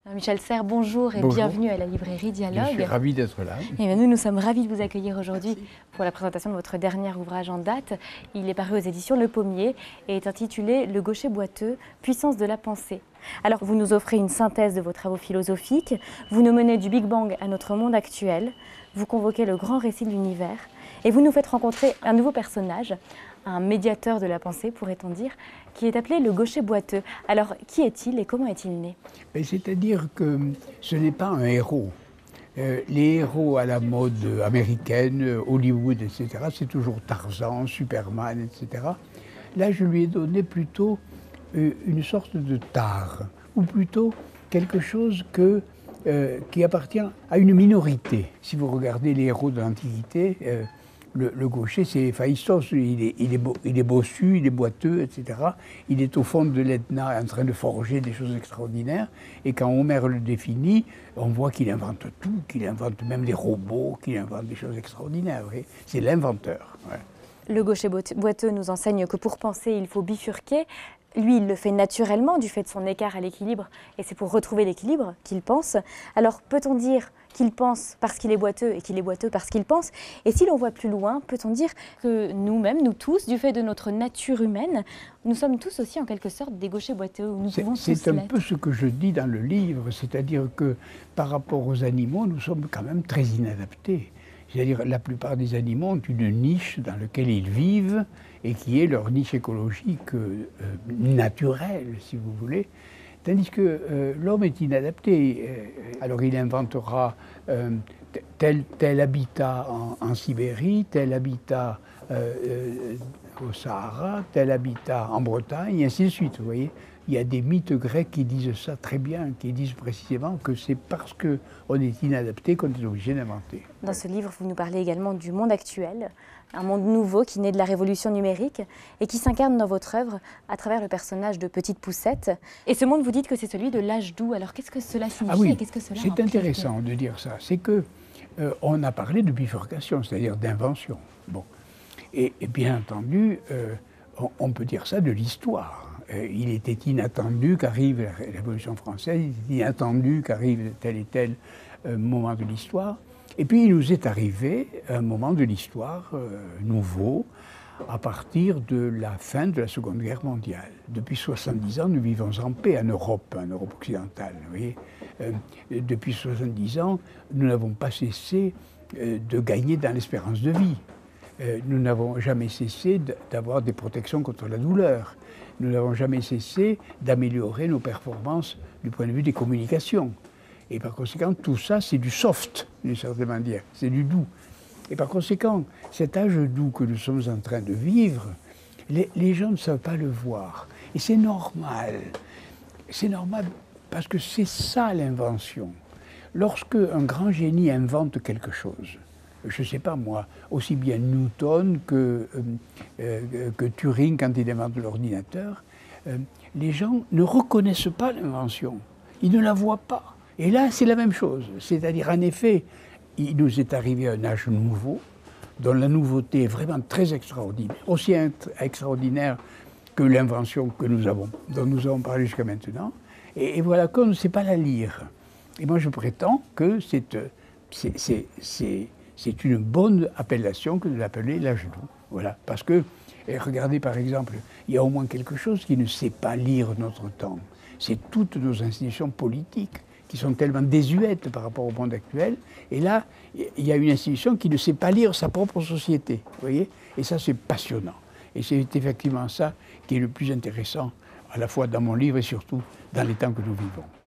Michel Serres, bonjour et Bonjour. Bienvenue à la librairie Dialogue. Je suis ravi d'être là. Et nous sommes ravis de vous accueillir aujourd'hui pour la présentation de votre dernier ouvrage en date. Il est paru aux éditions Le Pommier et est intitulé Le gaucher boiteux, puissance de la pensée. Alors vous nous offrez une synthèse de vos travaux philosophiques, vous nous menez du Big Bang à notre monde actuel, vous convoquez le grand récit de l'univers et vous nous faites rencontrer un nouveau personnage, un médiateur de la pensée pourrait-on dire, qui est appelé le gaucher boiteux. Alors qui est-il et comment est-il né? C'est-à-dire que ce n'est pas un héros. Les héros à la mode américaine, Hollywood, etc., c'est toujours Tarzan, Superman, etc. Là, je lui ai donné plutôt une sorte de tare, ou plutôt quelque chose qui appartient à une minorité. Si vous regardez les héros de l'Antiquité, le gaucher, c'est Héphaïstos, il est bossu, il est boiteux, etc. Il est au fond de l'Etna en train de forger des choses extraordinaires. Et quand Homère le définit, on voit qu'il invente tout, qu'il invente même des robots, qu'il invente des choses extraordinaires. C'est l'inventeur. Ouais. Le gaucher boiteux nous enseigne que pour penser, il faut bifurquer. Lui, il le fait naturellement du fait de son écart à l'équilibre, et c'est pour retrouver l'équilibre qu'il pense. Alors peut-on dire qu'il pense parce qu'il est boiteux et qu'il est boiteux parce qu'il pense? Et si l'on voit plus loin, peut-on dire que nous-mêmes, nous tous, du fait de notre nature humaine, nous sommes tous aussi en quelque sorte des gauchers boiteux? C'est un peu ce que je dis dans le livre, c'est-à-dire que par rapport aux animaux, nous sommes quand même très inadaptés. C'est-à-dire la plupart des animaux ont une niche dans laquelle ils vivent et qui est leur niche écologique naturelle, si vous voulez. Tandis que l'homme est inadapté. Alors il inventera tel habitat en Sibérie, tel habitat au Sahara, tel habitat en Bretagne, et ainsi de suite, vous voyez. Il y a des mythes grecs qui disent ça très bien, qui disent précisément que c'est parce qu'on est inadapté qu'on est obligé d'inventer. Dans ce livre, vous nous parlez également du monde actuel, un monde nouveau qui naît de la révolution numérique et qui s'incarne dans votre œuvre à travers le personnage de Petite Poucette. Et ce monde, vous dites que c'est celui de l'âge doux. Alors qu'est-ce que cela signifie? Ah oui, et qu'est-ce que cela c'est implique? intéressant de dire ça. C'est que on a parlé de bifurcation, c'est-à-dire d'invention. Bon. Et bien entendu, on peut dire ça de l'histoire. Il était inattendu qu'arrive la Révolution française, il était inattendu qu'arrive tel et tel moment de l'histoire. Et puis il nous est arrivé un moment de l'histoire nouveau à partir de la fin de la Seconde Guerre mondiale. Depuis 70 ans, nous vivons en paix en Europe occidentale. Vous voyez. Depuis 70 ans, nous n'avons pas cessé de gagner dans l'espérance de vie. Nous n'avons jamais cessé d'avoir des protections contre la douleur. Nous n'avons jamais cessé d'améliorer nos performances du point de vue des communications. Et par conséquent, tout ça, c'est du soft, d'une certaine manière, c'est du doux. Et par conséquent, cet âge doux que nous sommes en train de vivre, les gens ne savent pas le voir. Et c'est normal. C'est normal parce que c'est ça l'invention. Lorsque un grand génie invente quelque chose, je ne sais pas moi, aussi bien Newton que Turing quand il invente l'ordinateur, les gens ne reconnaissent pas l'invention, ils ne la voient pas. Et là, c'est la même chose, c'est-à-dire en effet, il nous est arrivé un âge nouveau, dont la nouveauté est vraiment très extraordinaire, aussi extraordinaire que l'invention que dont nous avons parlé jusqu'à maintenant, et voilà qu'on ne sait pas la lire. Et moi je prétends que c'est une bonne appellation que de l'appeler l'âge doux. Voilà. Parce que, regardez par exemple, il y a au moins quelque chose qui ne sait pas lire notre temps. C'est toutes nos institutions politiques qui sont tellement désuètes par rapport au monde actuel. Et là, il y a une institution qui ne sait pas lire sa propre société. Vous voyez? Et ça, c'est passionnant. Et c'est effectivement ça qui est le plus intéressant, à la fois dans mon livre et surtout dans les temps que nous vivons.